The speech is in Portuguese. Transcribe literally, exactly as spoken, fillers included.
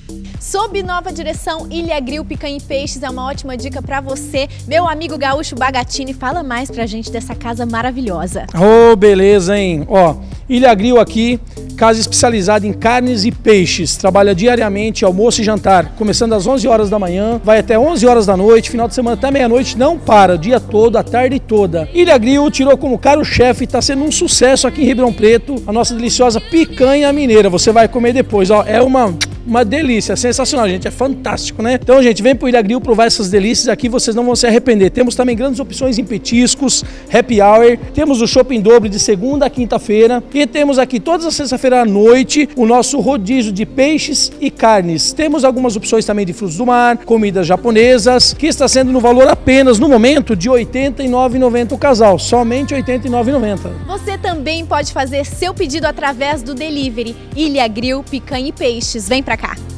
Sob nova direção, Ilha Grill Picanha e Peixes é uma ótima dica para você. Meu amigo Gaúcho Bagatini, fala mais pra gente dessa casa maravilhosa. Ô, oh, beleza, hein? Ó, Ilha Grill aqui, casa especializada em carnes e peixes. Trabalha diariamente, almoço e jantar, começando às onze horas da manhã, vai até onze horas da noite, final de semana até meia-noite, não para, o dia todo, a tarde toda. Ilha Grill tirou como caro-chefe e tá sendo um sucesso aqui em Ribeirão Preto, a nossa deliciosa picanha mineira. Você vai comer depois, ó, é uma... Uma delícia, sensacional, gente, é fantástico, né? Então, gente, vem pro Ilha Grill provar essas delícias aqui, vocês não vão se arrepender. Temos também grandes opções em petiscos, happy hour, temos o shopping dobro de segunda a quinta-feira e temos aqui todas as sexta-feira à noite o nosso rodízio de peixes e carnes. Temos algumas opções também de frutos do mar, comidas japonesas, que está sendo no valor apenas, no momento, de oitenta e nove reais e noventa centavos o casal, somente oitenta e nove reais e noventa centavos. Você também pode fazer seu pedido através do delivery Ilha Grill Picanha e Peixes. Vem pra cá!